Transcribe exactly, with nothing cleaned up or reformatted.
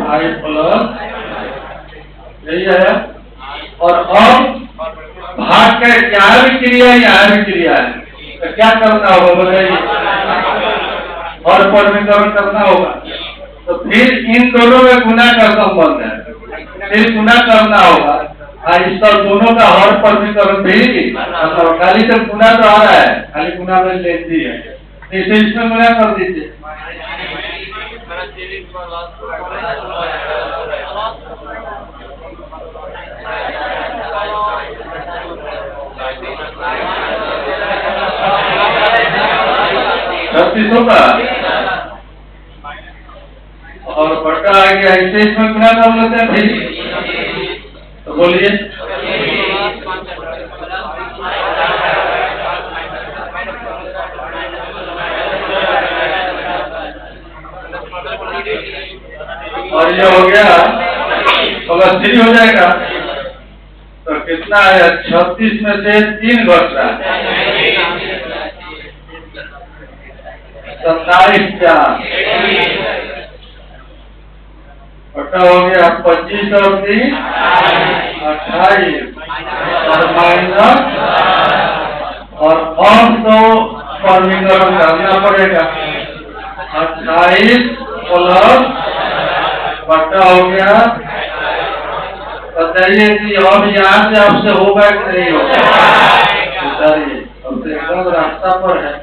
आई plus, यही है। और अब भाग के यहाँ भी क्रिया है यहाँ भी क्रिया है, तो क्या करना होगा बताइए? और परिमीकरण करना होगा। तो फिर इन दोनों में गुना का संबंध है, फिर गुना करना होगा। इस सब दोनों का हर परिमीकरण भी मतलब खाली तो गुना तो आ रहा है, खाली गुना में लेती है, इसे इसमें गुना कर दीजिए। छत्तीसों का और बटा आ गया, इसे इसमें गुना कर लेते हैं फिर। तो बोलिए और ये हो गया प्लस थ्री हो जाएगा। तो कितना है? छत्तीस में से तीन घट रहा है, सत्ताईस चार बटा हो गया पच्चीस और तीन अट्ठाईस और माइनस, और अब तो परिमीकरण करना पड़ेगा। अट्ठाईस प्लस बटा हो गया, बताइए कि अब यहाँ से आपसे होगा कि नहीं होगा? बताइए, अब से एकदम रास्ता पर है।